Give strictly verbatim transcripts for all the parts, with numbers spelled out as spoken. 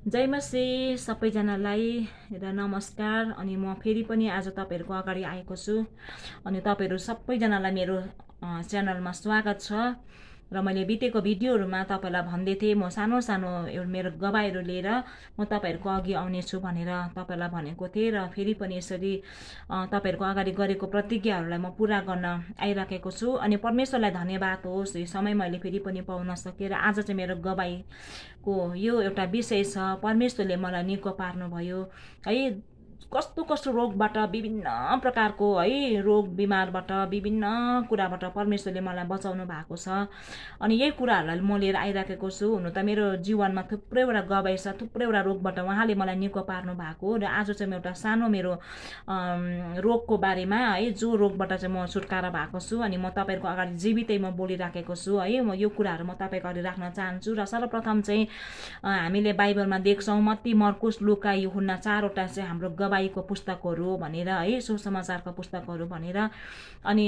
जय मसी सबैजनालाई र नमस्कार। अनि म फेरि पनि आज तपाईहरुको अगाडि आएको छु। अनि तपाईहरु सबैजनालाई मेरो च्यानलमा स्वागत छ। र मैले बितेको भिडियोहरुमा तपाईलाई भन्दै थिएँ म सानो सानो मेरो गवाईहरु लिएर म तपाईहरुको अघि आउने छु भनेर तपाईलाई भनेको थिएँ। र फेरि पनि यसरी तपाईहरुको अगाडि गरेको प्रतिज्ञाहरुलाई म पूरा गर्न आइराखेको छु। अनि परमेश्वरलाई धन्यवाद होस्, यो समय मैले फेरि पनि पाउन सके। र आज चाहिँ मेरो गवाईको यो एउटा विषय छ, परमेश्वरले मलाई निको पार्नु भयो है। कस्तो कस्तो रोगबाट, विभिन्न प्रकारको है रोग बिमारबाट, विभिन्न कुराबाट परमेश्वरले मलाई बचाउनु भएको छ। अनि यही कुराहरूलाई म लिएर आइराखेको छु। हुनु त मेरो जीवनमा थुप्रैवटा गवाई छ, थुप्रैवटा रोगबाट उहाँले मलाई निको पार्नु भएको। र आज चाहिँ म एउटा सानो मेरो रोगको बारेमा है, जो रोगबाट चाहिँ म छुटकारा भएको छु अनि म तपाईहरुको अगाडि जीवितै म बोलिराखेको छु है। म यो कुराहरू म तपाईको अगाडि राख्न चाहन्छु। र सर्वप्रथम चाहिँ हामीले बाइबलमा देख्छौँ मत्ती, मर्कुस, लुका, यूहन्ना चारवटा चाहिँ हाम्रो गवाईको पुस्तकहरू भनेर है, सुसमाचारका पुस्तकहरू भनेर। अनि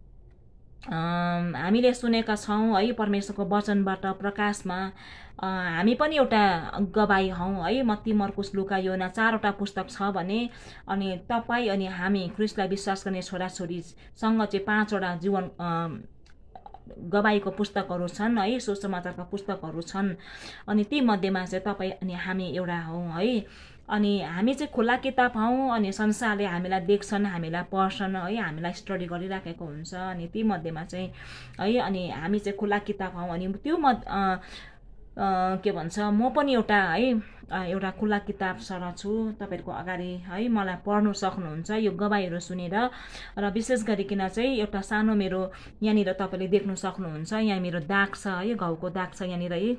हामीले सुनेका छौँ है परमेश्वरको वचनबाट प्रकाशमा हामी पनि एउटा गवाई हौँ है। मत्ती, मर्कुस, लुका, यूहन्ना चारवटा पुस्तक छ भने अनि तपाई अनि हामी ख्रीष्टलाई विश्वास गर्ने छोराछोरीसँग चाहिँ पाँचवटा जीवन गवाईको पुस्तकहरू छन् है, सुसमाचारका पुस्तकहरू छन्। अनि ती मध्येमा चाहिँ तपाई अनि हामी एउटा हौँ है। अनि हामी चाहिँ खुला किताब हौँ। अनि संसारले हामीलाई देख्छन्, हामीलाई पढ्छन् है, हामीलाई स्टडी गरिराखेको हुन्छ। अनि ती मध्येमा चाहिँ है अनि हामी चाहिँ खुला किताब हौँ। अनि त्यो मध के भन्छ म पनि एउटा है एउटा खुला किताब सर छु तपाईहरुको अगाडि है। मलाई पढ्नु सक्नुहुन्छ यो गवाईहरु सुनेर। र विशेष गरिकन चाहिँ एउटा सानो मेरो यहाँनिर तपाईले देख्न सक्नुहुन्छ, यहाँ मेरो दाग छ है, घाउको दाग छ यहाँनिर है,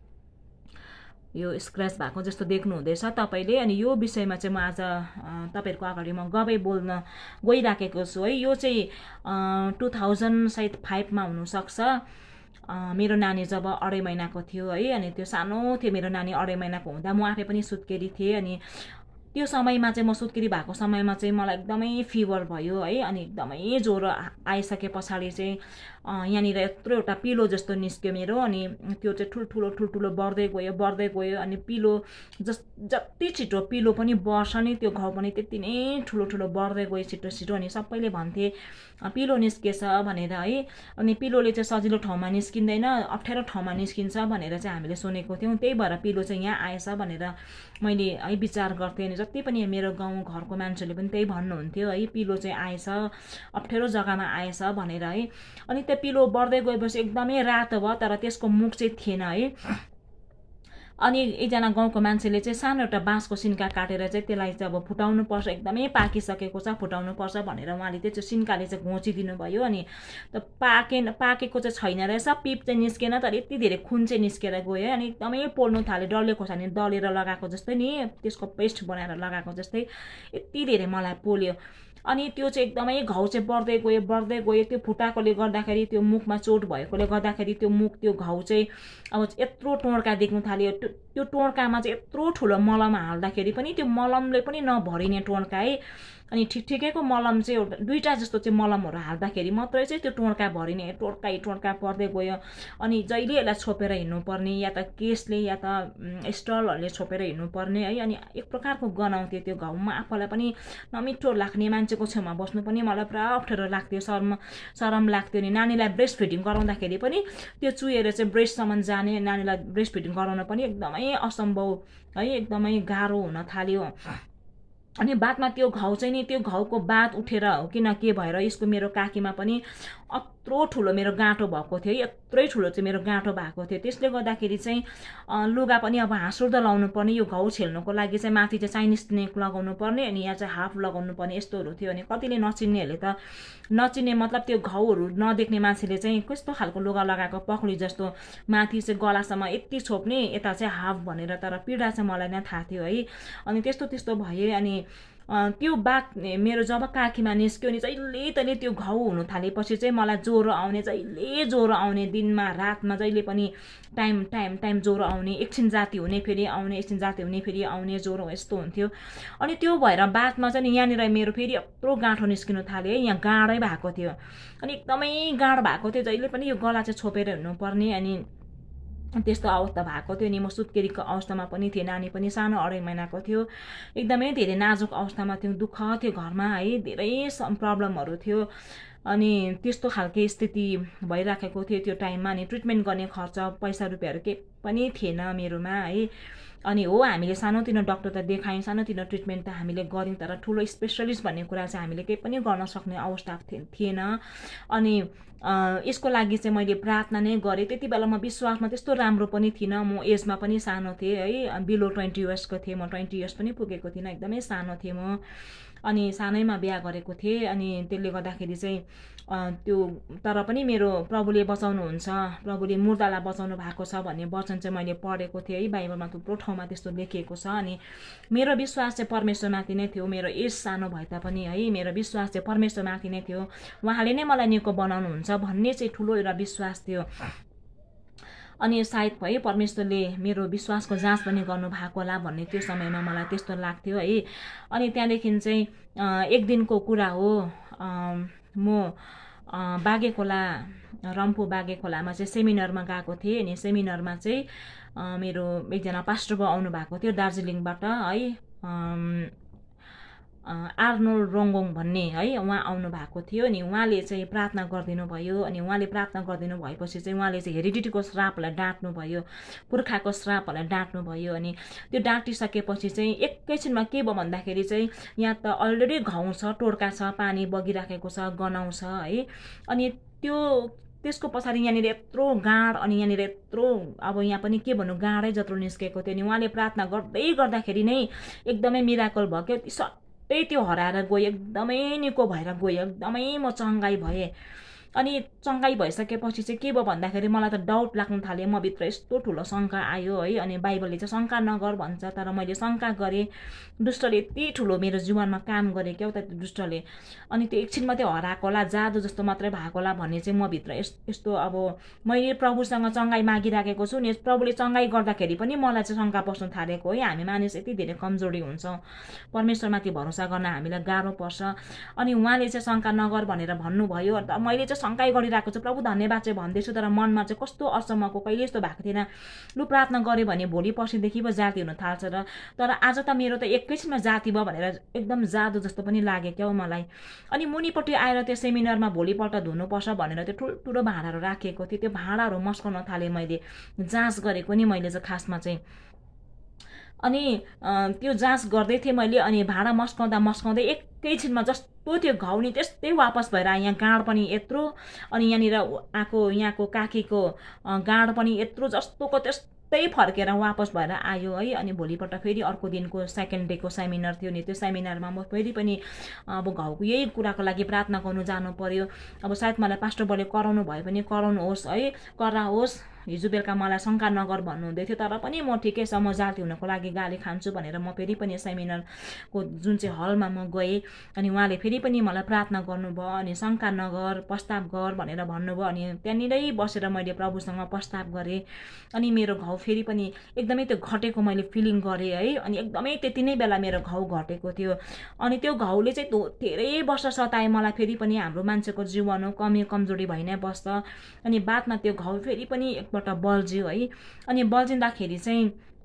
यो स्क्रैच भएको जस्तो देख्नु हुँदैछ तपाईले। अनि यो विषयमा चाहिँ म आज तपाईहरुको अगाडि म गवाई बोल्न गइराखेको छु है। यो चाहिँ टु थाउजन्ड सायद फाइभमा हुनसक्छ। मेरो नानी जब अढाई महिनाको थियो है, अनि त्यो सानो थियो मेरो नानी अढाई महिनाको हुँदा म आफै पनि सुत्केरी थिएँ। अनि त्यो समयमा चाहिँ म सुत्केरी भएको समयमा चाहिँ मलाई एकदमै फिभर भयो है। अनि एकदमै ज्वरो आइसके पछाडि चाहिँ यहाँनिर यत्रो एउटा पिलो जस्तो निस्क्यो मेरो। अनि त्यो चाहिँ ठुल्ठुलो ठुल्ठुलो बढ्दै गयो बढ्दै गयो अनि पिलो जस जति छिटो पिलो पनि बढ्छ नि त्यो घाउ पनि त्यति नै ठुलो ठुलो बढ्दै गयो छिटो छिटो। अनि सबैले भन्थे पिलो निस्केछ भनेर है। अनि पिलोले चाहिँ सजिलो ठाउँमा निस्किँदैन, अप्ठ्यारो ठाउँमा निस्किन्छ भनेर चाहिँ हामीले सुनेको थियौँ। त्यही भएर पिलो चाहिँ यहाँ आएछ भनेर मैले है विचार गर्थेँ। अनि जति पनि मेरो गाउँ घरको मान्छेले पनि त्यही भन्नुहुन्थ्यो है, पिलो चाहिँ आएछ, अप्ठ्यारो जग्गामा आएछ भनेर है। अनि त्यो पिलो बढ्दै गएपछि एकदमै रातो भयो, तर त्यसको मुख चाहिँ थिएन है। अनि एकजना गाउँको मान्छेले चाहिँ सानो एउटा बाँसको सिन्का काटेर चाहिँ त्यसलाई चाहिँ अब फुटाउनु पर्छ, एकदमै पाकिसकेको छ फुटाउनु पर्छ भनेर उहाँले त्यो सिन्काले चाहिँ घोचिदिनु भयो। अनि त पाके पाकेको चाहिँ छैन रहेछ, पिप चाहिँ निस्केन, तर यति धेरै खुन चाहिँ निस्केर गयो। अनि एकदमै पोल्नु थाल्यो, डल्ले खोर्सानी दलेर लगाएको जस्तै नि, त्यसको पेस्ट बनाएर लगाएको जस्तै यति धेरै मलाई पोल्यो। अनि त्यो चाहिँ एकदमै घाउ चाहिँ बढ्दै गयो बढ्दै गयो। त्यो फुटाएकोले गर्दाखेरि, त्यो मुखमा चोट भएकोले गर्दाखेरि त्यो मुख त्यो घाउ चाहिँ अब यत्रो टोड्का देख्नु थाल्यो। त्यो टोड्कामा चाहिँ यत्रो ठुलो मलम हाल्दाखेरि पनि त्यो मलमले पनि नभरिने टोड्का है। अनि ठिक ठिकैको मलम चाहिँ एउटा दुईवटा जस्तो चाहिँ मलमहरू हाल्दाखेरि मात्रै चाहिँ त्यो टोड्का भरिने, टोड्का टोड्का पर्दै गयो। अनि जहिले यसलाई छोपेर हिँड्नुपर्ने, या त केसले या त स्टलहरूले छोपेर हिँड्नुपर्ने है। अनि एक प्रकारको गनाउँथ्यो त्यो घाउमा, आफूलाई पनि नमिठो लाग्ने, मान्छेको छेउमा बस्नु पनि मलाई पुरा अप्ठ्यारो लाग्थ्यो, शर्म शरम लाग्थ्यो। नि नानीलाई ब्रेस्ट फिडिङ गराउँदाखेरि पनि त्यो चुहेर चाहिँ ब्रेस्टसम्म जाने, नानीलाई ब्रेस्ट फिडिङ गराउन पनि एकदमै असम्भव है, एकदमै गाह्रो हुन थाल्यो। अनि बादमा त्यो घाउ चाहिँ नि त्यो घाउको बात उठेर हो किन के भएर यसको मेरो काखीमा पनि यत्रो ठुलो मेरो गाँठो भएको थियो, यत्रै ठुलो चाहिँ मेरो गाँठो भएको थियो। त्यसले गर्दाखेरि चाहिँ लुगा पनि अब हाँसुर्दा लाउनु पर्ने, यो घाउ छेल्नुको लागि चाहिँ माथि चाहिँ चाइनिज नेक लगाउनु पर्ने, अनि यहाँ चाहिँ हाफ लगाउनु पर्ने, यस्तोहरू थियो। अनि कतिले नचिन्नेहरूले त नचिन्ने मतलब त्यो घाउहरू नदेख्ने मान्छेले चाहिँ कस्तो खालको लुगा लगाएको पखडी जस्तो माथि चाहिँ गलासम्म यति छोप्ने, यता चाहिँ हाफ भनेर, तर पीडा चाहिँ मलाई नै थाहा थियो है। अनि त्यस्तो त्यस्तो भए। अनि त्यो बात मेरो जब काखीमा निस्क्यो नि जहिले तैले त्यो घाउ हुनु थालेपछि चाहिँ मलाई ज्वरो आउने, जहिले ज्वरो आउने, दिनमा रातमा जहिले पनि टाइम टाइम टाइम ज्वरो आउने, एकछिन जाति हुने फेरि आउने, एकछिन जाति हुने फेरि आउने, ज्वरो यस्तो हुन्थ्यो। अनि त्यो भएर बादमा चाहिँ यहाँनिर मेरो फेरि यत्रो गाँठो निस्किनु थाल्यो है, यहाँ गाँडै भएको थियो। अनि एकदमै गाँड भएको थियो, जहिले पनि यो गला चाहिँ छोपेर हिँड्नुपर्ने। अनि त्यस्तो अवस्था भएको थियो नि। म सुत्केरीको अवस्थामा पनि थिएँ, नानी पनि सानो अढाई महिनाको थियो, एकदमै धेरै नाजुक अवस्थामा थियो, दुःख थियो घरमा है, धेरै प्रब्लमहरू थियो। अनि त्यस्तो खालके स्थिति भइराखेको थियो त्यो टाइममा। अनि ट्रिटमेन्ट गर्ने खर्च पैसा रुपियाँहरू केही पनि थिएन मेरोमा है। अनि हो हामीले सानोतिनो डक्टर त देखायौँ, सानोतिनो ट्रिटमेन्ट त हामीले गऱ्यौँ, तर ठुलो स्पेसलिस्ट भन्ने कुरा चाहिँ हामीले केही पनि गर्न सक्ने अवस्था थिएन। अनि यसको लागि चाहिँ मैले प्रार्थना नै गरेँ। त्यति बेला म विश्वासमा त्यस्तो राम्रो पनि थिइनँ, म एजमा पनि सानो थिएँ है, बिलो ट्वेन्टी इयर्सको थिएँ म, ट्वेन्टी इयर्स पनि पुगेको थिइनँ, एकदमै सानो थिएँ म। अनि सानैमा बिहा गरेको थिएँ। अनि त्यसले गर्दाखेरि चाहिँ त्यो तर पनि मेरो प्रभुले बचाउनुहुन्छ, प्रभुले मुर्दालाई बचाउनु भएको छ भन्ने वचन चाहिँ मैले पढेको थिएँ है, बाइबलमा थुप्रो ठाउँमा त्यस्तो लेखिएको छ। अनि मेरो विश्वास चाहिँ परमेश्वरमाथि नै थियो, मेरो एज सानो भए तापनि है, मेरो विश्वास चाहिँ परमेश्वरमाथि नै थियो। उहाँले नै मलाई निको बनाउनुहुन्छ भन्ने चाहिँ ठुलो एउटा विश्वास थियो। अनि सायद है परमेश्वरले मेरो विश्वासको जाँच पनि गर्नुभएको होला भन्ने त्यो समयमा मलाई त्यस्तो लाग्थ्यो है। अनि त्यहाँदेखि चाहिँ एक दिनको कुरा हो, म बागे खोला, रम्फू बागे खोलामा चाहिँ सेमिनारमा गएको थिएँ। अनि सेमिनारमा चाहिँ मेरो एकजना पास्टर बाउ आउनु भएको थियो दार्जिलिङबाट है, आर्नोल्ड रोङ्गोङ भन्ने है, उहाँ आउनु भएको थियो। अनि उहाँले चाहिँ प्रार्थना गरिदिनु भयो। अनि उहाँले प्रार्थना गरिदिनु भएपछि चाहिँ उहाँले चाहिँ हेरिडिटीको श्रापलाई डाँट्नु भयो, पुर्खाको श्रापहरूलाई डाँट्नु भयो। अनि त्यो डाँटिसकेपछि चाहिँ एकैछिनमा के भयो भन्दाखेरि चाहिँ यहाँ त अलरेडी घाउ छ, टोड्का छ, पानी बगिराखेको छ, गनाउँछ है। अनि त्यो त्यसको पछाडि यहाँनिर यत्रो गाँड, अनि यहाँनिर यत्रो अब यहाँ पनि के भन्नु गाँडै जत्रो निस्केको थियो। अनि उहाँले प्रार्थना गर्दै गर्दाखेरि नै एकदमै मिराकल भयो क्या, सबै त्यो हराएर गयो, एकदमै निको भएर गयो, एकदमै म चङ्गाई भएँ। अनि चङ्गाई भइसकेपछि चाहिँ के भयो भन्दाखेरि मलाई त डाउट लाग्न थाल्यो, म भित्र यस्तो ठुलो शङ्का आयो है। अनि बाइबलले चाहिँ शङ्का नगर भन्छ, तर मैले शङ्का गरेँ। दुष्टले यति ठुलो मेरो जीवनमा काम गरेँ क्या त त्यो दुष्टले। अनि त्यो एकछिनमा त्यो हराएको होला, जादु जस्तो मात्रै भएको होला भन्ने चाहिँ म भित्र यस्तो, अब मैले प्रभुसँग चङ्गाई मागिराखेको छु नि, प्रभुले चङ्गाई गर्दाखेरि पनि मलाई चाहिँ शङ्का पस्न थालेको है। हामी मानिस यति धेरै कमजोरी हुन्छौँ, परमेश्वरमाथि भरोसा गर्न हामीलाई गाह्रो पर्छ। अनि उहाँले चाहिँ शङ्का नगर भनेर भन्नुभयो। अन्त मैले चाहिँ शङ्काइ गरिरहेको छु, प्रभु धन्यवाद चाहिँ भन्दैछु, तर मनमा चाहिँ कस्तो अचम्मको, कहिले यस्तो भएको थिएन। लु प्रार्थना गऱ्यो भने भोलि पर्सिदेखि पो जाति हुन थाल्छ र, तर आज त मेरो त एकैछिनमा जाति भयो भनेर एकदम जादु जस्तो पनि लाग्यो क्या मलाई। अनि मुनिपट्टि आएर त्यो सेमिनारमा भोलिपल्ट धुनुपर्छ भनेर त्यो ठुल्ठुलो भाँडाहरू राखिएको थियो, त्यो भाँडाहरू मस्काउन थालेँ मैले, जाँच गरेको नि मैले चाहिँ खासमा चाहिँ। अनि त्यो जाँच गर्दै थिएँ मैले। अनि भाँडा मस्काउँदा मस्काउँदै एकैछिनमा जस्तो त्यो घाउ नि त्यस्तै वापस भएर यहाँ गाँड पनि यत्रो, अनि यहाँनिर आएको यहाँको काखीको गाँड पनि यत्रो, जस्तोको त्यस्तै फर्केर वापस भएर आयो है। अनि भोलिपल्ट फेरि अर्को दिनको सेकेन्ड डेको सेमिनार थियो नि, त्यो सेमिनारमा म फेरि पनि अब घाउको यही कुराको लागि प्रार्थना गर्नु जानु पर्यो। अब सायद मलाई पास्टर बाउले कराउनु भयो भने कराउनुहोस् है, कराओस्, हिजो बेलुका मलाई शङ्का नगर भन्नुहुँदै थियो, तर पनि म ठिकै छ, म जाति हुनको लागि गाली खान्छु भनेर म फेरि पनि सेमिनारको जुन चाहिँ हलमा म गएँ। अनि उहाँले फेरि पनि मलाई प्रार्थना गर्नुभयो, अनि शङ्का नगर, प्रस्ताव गर भनेर भन्नुभयो। अनि त्यहाँनिरै बसेर मैले प्रभुसँग प्रस्ताव गरेँ। अनि मेरो घाउ फेरि पनि एकदमै त्यो घटेको मैले फिलिङ गरेँ है। अनि एकदमै त्यति नै बेला मेरो घाउ घटेको थियो। अनि त्यो घाउले चाहिँ धेरै वर्ष सताए मलाई, फेरि पनि हाम्रो मान्छेको जीवन हो, कमी कमजोरी भइ नै बस्छ। अनि बादमा त्यो घाउ फेरि पनि एकपल्ट बल्झ्यो है। अनि बल्झिँदाखेरि चाहिँ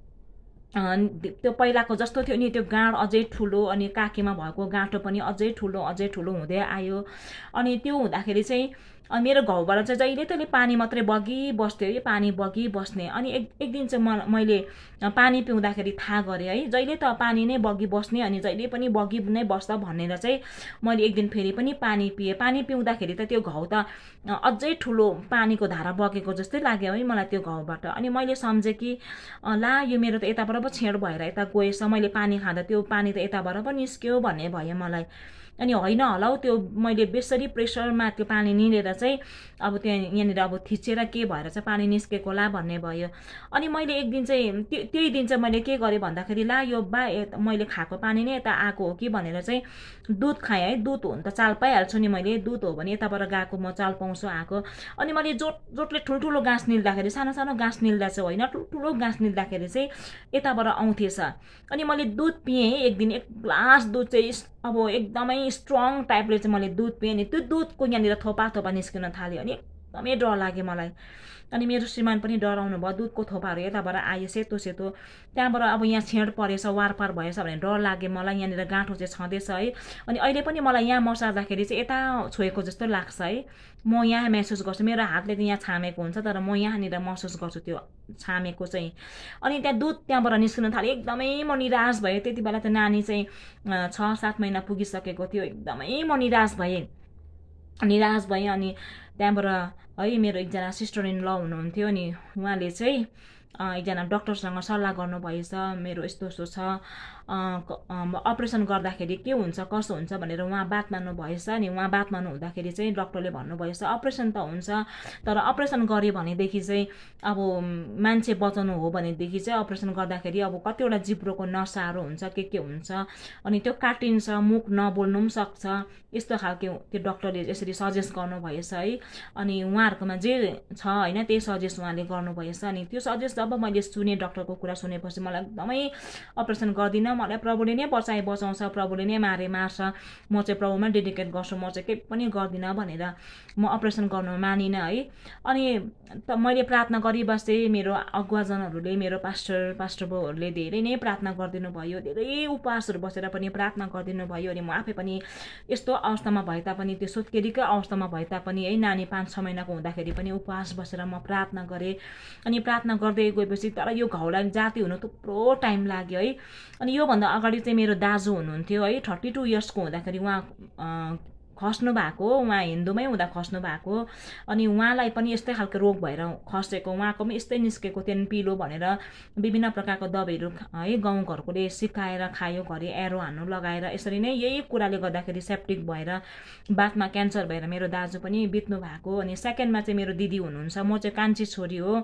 त्यो पहिलाको जस्तो थियो नि, त्यो गाँड अझै ठुलो, अनि काखीमा भएको गाँठो पनि अझै ठुलो अझै ठुलो हुँदै आयो। अनि त्यो हुँदाखेरि चाहिँ मेरो घाउबाट चाहिँ जहिले तैले पानी मात्रै बगी बस्थ्यो है, पानी बगी बस्ने। अनि एक एक दिन चाहिँ म मैले पानी पिउँदाखेरि थाहा गरेँ है, जहिले त पानी नै बगी बस्ने, अनि जहिले पनि बगी नै बस्छ भनेर चाहिँ मैले एक दिन फेरि पनि पानी पिएँ। पानी पिउँदाखेरि त त्यो घाउ त अझै ठुलो पानीको धारा बगेको जस्तै लाग्यो है मलाई त्यो घाउबाट। अनि मैले सम्झेँ कि ला यो मेरो त यताबाट पो छेड भएर यता गएछ, मैले पानी खाँदा त्यो पानी त यताबाट पो निस्क्यो भन्ने भयो मलाई। अनि होइन होला हौ, त्यो मैले बेसरी प्रेसरमा त्यो पानी निलेर चाहिँ अब त्यहाँ यहाँनिर अब थिचेर के भएर चाहिँ पानी निस्केको होला भन्ने भयो। अनि मैले एक दिन चाहिँ त्यही दिन चाहिँ मैले के गरेँ भन्दाखेरि ला यो बा मैले खाएको पानी नै यता आएको हो कि भनेर चाहिँ दुध खाएँ है। दुध हो भने त चाल पाइहाल्छु नि मैले, दुध हो भने यताबाट गएको म चाल पाउँछु आएको। अनि मैले जोट जोटले ठुल्ठुलो गाँस निल्दाखेरि, सानो सानो गाँस निल्दा चाहिँ होइन, ठुल्ठुलो गाँस निल्दाखेरि चाहिँ यताबाट आउँथेछ। अनि मैले दुध पिएँ एक दिन, एक ग्लास दुध चाहिँ अब एकदमै स्ट्रङ टाइपले चाहिँ मैले दुध पिएँ नि, त्यो दुधको यहाँनिर थोपा थोपा निस्किन थाल्यो। अनि एकदमै डर लाग्यो मलाई। अनि मेरो श्रीमान पनि डराउनु भयो, दुधको थोपाहरू यताबाट आयो सेतो सेतो, त्यहाँबाट अब यहाँ छेड परेछ वारपार भएछ भने डर लाग्यो मलाई, यहाँनिर गाँठो चाहिँ छँदैछ है। अनि अहिले पनि मलाई यहाँ मसार्दाखेरि चाहिँ यता छोएको जस्तो लाग्छ है, म यहाँ महसुस गर्छु, मेरो हातले त यहाँ छामेको हुन्छ तर म यहाँनिर महसुस गर्छु त्यो छामेको चाहिँ। अनि त्यहाँ दुध त्यहाँबाट निस्किन थाल्यो, एकदमै म निराश भएँ। त्यति बेला त नानी चाहिँ छ सात महिना पुगिसकेको थियो, एकदमै म निराश भएँ निराश भएँ अनि त्यहाँबाट है मेरो एकजना सिस्टर इन ल हुनुहुन्थ्यो नि, उहाँले चाहिँ एकजना डक्टरसँग सल्लाह गर्नुभएछ, मेरो यस्तो यस्तो छ, अपरेसन गर्दाखेरि के हुन्छ कसो हुन्छ भनेर उहाँ बात मार्नु भएछ नि। उहाँ बात मार्नु हुँदाखेरि चाहिँ डक्टरले भन्नुभएछ अपरेसन त हुन्छ तर अपरेसन गर्यो भनेदेखि चाहिँ अब मान्छे बचाउनु हो भनेदेखि चाहिँ अपरेसन गर्दाखेरि अब कतिवटा जिब्रोको नसाहरू हुन्छ के के हुन्छ, अनि त्यो काटिन्छ, मुख नबोल्नु पनि सक्छ, यस्तो खालको त्यो डक्टरले यसरी सजेस्ट गर्नुभएछ है। अनि उहाँहरूकोमा जे छ होइन त्यही सजेस्ट उहाँले गर्नुभएछ। अनि त्यो सजेस्ट जब मैले सुने, डक्टरको कुरा सुनेपछि मलाई एकदमै अपरेसन गर्दिनँ, मलाई प्रभुले नै बचाए बचाउँछ, प्रभुले नै मारे मार्छ, म चाहिँ प्रभुमा डेडिकेट गर्छु, म चाहिँ केही पनि गर्दिनँ भनेर म अपरेसन गर्नु मानिनँ है। अनि त मैले प्रार्थना गरिबसेँ, मेरो अगुवाजनहरूले, मेरो पास्टर पास्टर बाउहरूले धेरै नै प्रार्थना गरिदिनु भयो, धेरै उपवासहरू बसेर पनि प्रार्थना गरिदिनु भयो। अनि म आफै पनि यस्तो अवस्थामा भए तापनि, त्यो सोत्केरीकै अवस्थामा भए तापनि है, नानी पाँच छ महिनाको हुँदाखेरि पनि उपवास बसेर म प्रार्थना गरेँ। अनि प्रार्थना गर्दै गएपछि तर यो घाउलाई जाती हुनु थुप्रो टाइम लाग्यो है। अनि योभन्दा अगाडि चाहिँ मेरो दाजु हुनुहुन्थ्यो है, थर्टी टू इयर्सको हुँदाखेरि उहाँ खस्नु भएको, उहाँ हिन्दूमै हुँदा खस्नु भएको। अनि उहाँलाई पनि यस्तै खालको रोग भएर खसेको, उहाँको पनि यस्तै निस्केको थियो पिलो भनेर विभिन्न प्रकारको दबाईहरू है गाउँघरकोले सिकाएर खायो, घरि एरो हान्नु लगाएर, यसरी नै यही कुराले गर्दाखेरि सेप्टिक भएर बादमा क्यान्सर भएर मेरो दाजु पनि बित्नु भएको। अनि सेकेन्डमा चाहिँ मेरो दिदी हुनुहुन्छ, म चाहिँ कान्छी छोरी हो।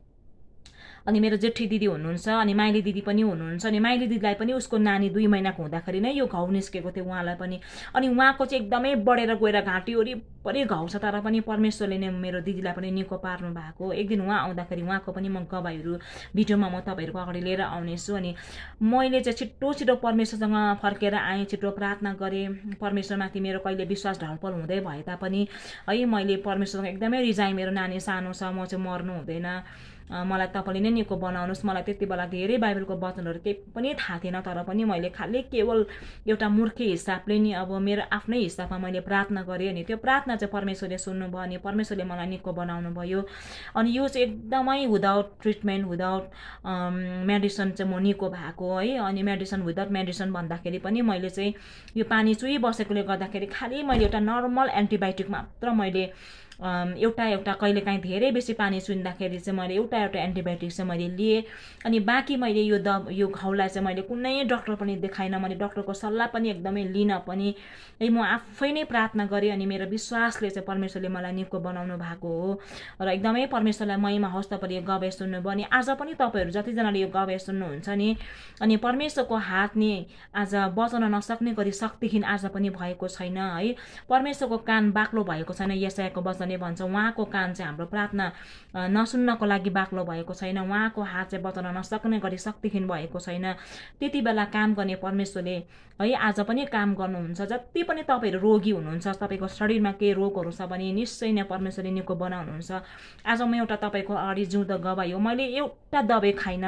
अनि मेरो जेठी दिदी हुनुहुन्छ, अनि माइली दिदी पनि हुनुहुन्छ। अनि माइली दिदीलाई पनि उसको नानी दुई महिनाको हुँदाखेरि नै यो घाउ निस्केको थियो उहाँलाई पनि। अनि उहाँको चाहिँ एकदमै बढेर गएर घाँटी वरिपरि घाउ छ तर पनि परमेश्वरले नै मेरो दिदीलाई पनि निको पार्नु भएको। एक दिन उहाँ आउँदाखेरि उहाँको पनि म गवाईहरू भिडियोमा म तपाईँहरूको अगाडि लिएर आउनेछु। अनि मैले चाहिँ छिट्टो छिटो परमेश्वरसँग फर्केर आएँ, छिटो प्रार्थना गरेँ, परमेश्वरमाथि मेरो कहिले विश्वास ढलपल हुँदै भए तापनि है मैले परमेश्वरसँग एकदमै रिजाएँ, मेरो नानी सानो छ, म चाहिँ मर्नु हुँदैन, मलाई तपाईँले नै निको बनाउनुहोस्। मलाई त्यति बेला धेरै बाइबलको वचनहरू केही पनि थाहा थिएन तर पनि मैले खालि केवल एउटा मूर्खे हिसाबले नि अब मेरो आफ्नै हिसाबमा मैले प्रार्थना गरेँ। अनि त्यो प्रार्थना चाहिँ परमेश्वरले सुन्नुभयो, अनि परमेश्वरले मलाई निको बनाउनु भयो। अनि यो चाहिँ एकदमै विदाउट ट्रिटमेन्ट, विदाउट मेडिसिन चाहिँ म निको भएको है। अनि मेडिसिन विदाउट मेडिसिन भन्दाखेरि पनि मैले चाहिँ यो पानी चुही बसेकोले गर्दाखेरि खालि मैले एउटा नर्मल एन्टिबायोटिक मात्र मैले एउटा एउटा कहिलेकाहीँ धेरै बेसी पानी चुन्दाखेरि चाहिँ मैले एउटा एउटा एन्टिबायोटिक चाहिँ मैले लिएँ। अनि बाँकी मैले यो द यो घाउलाई चाहिँ मैले कुनै डक्टर पनि देखाइनँ, मैले डक्टरको सल्लाह पनि एकदमै लिन पनि है, म आफै नै प्रार्थना गरेँ। अनि मेरो विश्वासले चाहिँ परमेश्वरले मलाई निको बनाउनु भएको हो र एकदमै परमेश्वरलाई महिमा होस्। तपाईँले यो गवाई सुन्नुभयो, अनि आज पनि तपाईँहरू जतिजनाले यो गवाई सुन्नुहुन्छ नि, अनि परमेश्वरको हात नि आज बचाउन नसक्ने गरी शक्तिहीन आज पनि भएको छैन है। परमेश्वरको कान बाक्लो भएको छैन, यशायाको वचनले भन्छ उहाँको कान चाहिँ हाम्रो प्रार्थना नसुन्नको लागि बाक्लो भएको छैन, उहाँको हात चाहिँ बचाउन नसक्ने गरी शक्तिहीन भएको छैन। त्यति बेला काम गर्ने परमेश्वरले है आज पनि काम गर्नुहुन्छ। जति पनि तपाईँहरू रोगी हुनुहुन्छ, तपाईँको शरीरमा केही रोगहरू छ भने निश्चय नै परमेश्वरले निको बनाउनुहुन्छ। आज म एउटा तपाईँको अगाडि जिउँदो गवाई हो, मैले एउटा दबाई खाइन,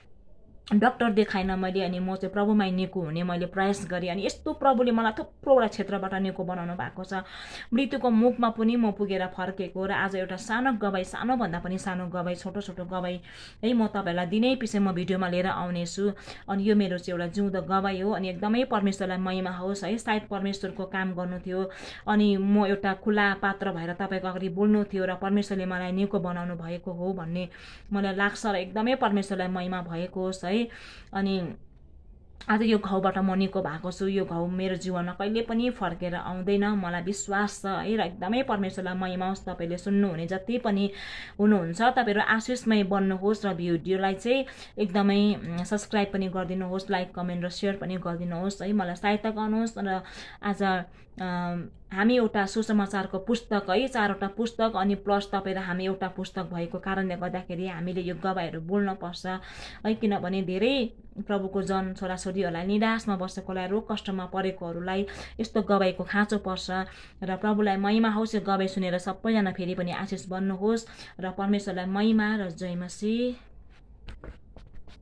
डक्टर देखाइन मैले, अनि म चाहिँ प्रभुमै निको हुने मैले प्रयास गरेँ। अनि यस्तो प्रभुले मलाई थुप्रोवटा क्षेत्रबाट निको बनाउनु भएको छ। मृत्युको मुखमा पनि म पुगेर फर्केको र आज एउटा सानो गवाई, सानोभन्दा पनि सानो गवाई, छोटो छोटो गवाई है म तपाईँहरूलाई दिनै पछि म भिडियोमा लिएर आउनेछु। अनि यो मेरो चाहिँ एउटा जिउँदो गवाई हो। अनि एकदमै परमेश्वरलाई महिमा होस् है। सायद परमेश्वरको काम गर्नु थियो, अनि म एउटा खुला पात्र भएर तपाईँको अगाडि बोल्नु थियो र परमेश्वरले मलाई निको बनाउनु भएको हो भन्ने मलाई लाग्छ र एकदमै परमेश्वरलाई महिमा भएको होस् है। अनि आज यो घाउबाट म निको भएको छु, यो घाउ मेरो जीवनमा कहिले पनि फर्केर आउँदैन, मलाई विश्वास छ है। र एकदमै परमेश्वरलाई महिमा होस्। तपाईँले सुन्नुहुने जति पनि हुनुहुन्छ तपाईँहरू आशिषमय बन्नुहोस् र भिडियोलाई चाहिँ एकदमै सब्सक्राइब पनि गरिदिनुहोस्, लाइक कमेन्ट र सेयर पनि गरिदिनुहोस् है, मलाई सहायता गर्नुहोस्। र आज हामी एउटा सुसमाचारको पुस्तक है, चारवटा पुस्तक अनि प्लस तपाईँ र हामी एउटा पुस्तक भएको कारणले गर्दाखेरि हामीले यो गवाईहरू बोल्न पर्छ है। किनभने धेरै प्रभुको जन छोराछोरीहरूलाई निराशमा बसेकोलाई, रोग कष्टमा परेकोहरूलाई यस्तो गवाईको खाँचो पर्छ र प्रभुलाई महिमा होस्। यो गवाई सुनेर सबैजना फेरि पनि आशिष बन्नुहोस् र परमेश्वरलाई महिमा र जय मसीह।